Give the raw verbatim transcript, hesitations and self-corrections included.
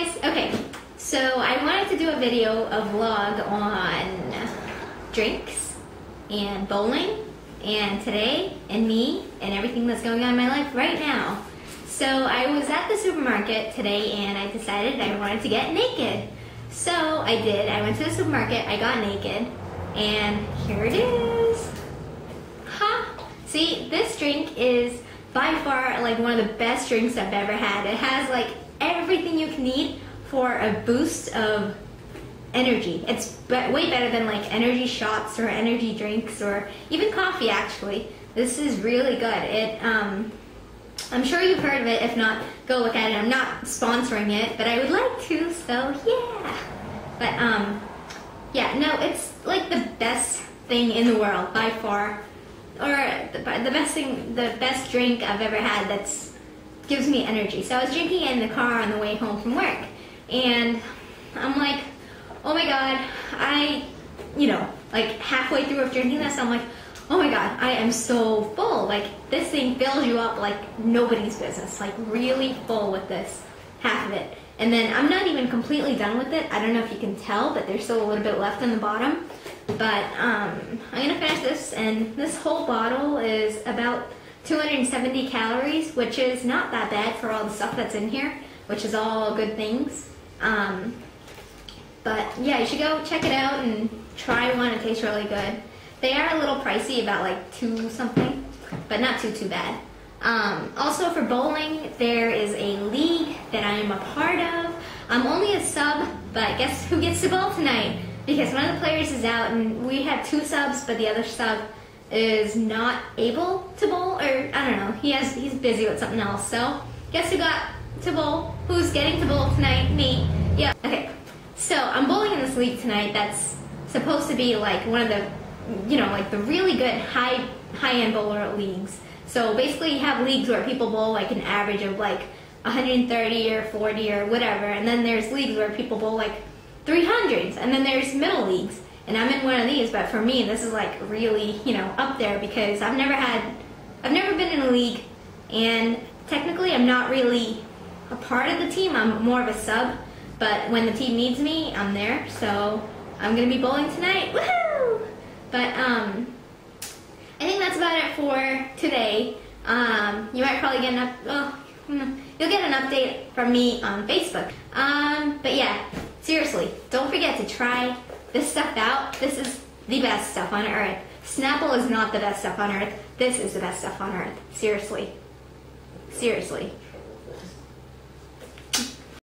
guys. Okay, so I wanted to do a video, a vlog on drinks and bowling and today and me and everything that's going on in my life right now. So I was at the supermarket today and I decided I wanted to get naked. So I did. I went to the supermarket, I got naked, and here it is. Ha! See, this drink is by far like one of the best drinks I've ever had. It has like everything you can need for a boost of energy. It's be way better than like energy shots or energy drinks or even coffee actually. This is really good. It, um, I'm sure you've heard of it. If not, go look at it. I'm not sponsoring it, but I would like to, so yeah. But um, yeah, no, it's like the best thing in the world by far. Or the, the best thing, the best drink I've ever had that's gives me energy. So I was drinking it in the car on the way home from work, and I'm like, oh my god, I, you know, like halfway through of drinking this, I'm like, oh my god, I am so full. Like this thing fills you up like nobody's business, like really full with this, half of it. And then I'm not even completely done with it. I don't know if you can tell, but there's still a little bit left on the bottom. But um, I'm gonna finish this, and this whole bottle is about two hundred seventy calories, which is not that bad for all the stuff that's in here, which is all good things. Um, but yeah, you should go check it out and try one. It tastes really good. They are a little pricey, about like two something, but not too too bad. Um, also for bowling, there is a league that I am a part of. I'm only a sub, but guess who gets to bowl tonight? Because one of the players is out, and we have two subs, but the other sub is not able to bowl, or I don't know. He has he's busy with something else. So guess who got to bowl? Who's getting to bowl tonight? Me. Yeah. Okay. So I'm bowling in this league tonight. That's supposed to be like one of the, you know, like the really good high high-end bowler leagues. So basically, you have leagues where people bowl like an average of like one hundred thirty or forty or whatever, and then there's leagues where people bowl like three hundreds, and then there's middle leagues, and I'm in one of these. But for me, this is like really, you know, up there because I've never had, I've never been in a league, and technically I'm not really a part of the team. I'm more of a sub, but when the team needs me, I'm there. So I'm gonna be bowling tonight. Woohoo! But um. I think that's about it for today. Um, you might probably get an up. Oh, you'll get an update from me on Facebook. Um, but yeah, seriously, don't forget to try this stuff out. This is the best stuff on earth. Snapple is not the best stuff on earth. This is the best stuff on earth. Seriously. Seriously.